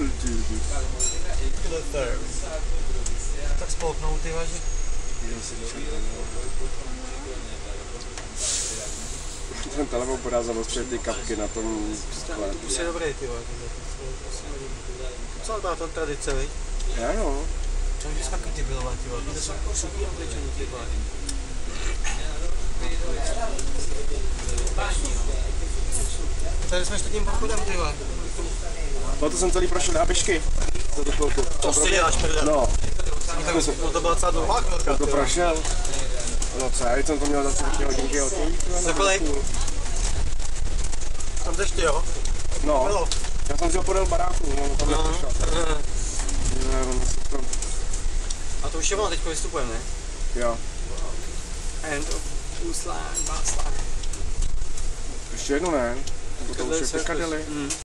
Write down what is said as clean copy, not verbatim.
Tak spolknou ty važi. Ten telefon podá za ty kapky na tom skle. Už je dobrý ty važi. Co byla to tradice, viď? Jo. Čo už jsme ty bylové ty važi. To jsou šupí oblečení ty važi. Tady jsme šli tím pochodem ty važi. To jsem celý prošel na pěšky. To si děláš prdel. No. To byla celá dlouhá chvilka. To prošel. No co, já jsem to měl za 3 hodinky od něj. Za kolik? Tam jdeš ty, jo? No. Já jsem si ho podal baráku, no tam neprošel. A to už je ono, teďko vystupujeme, ne? Jo. End of Uslan, Baslan. Ještě jednu ne? To už je Piccadilly.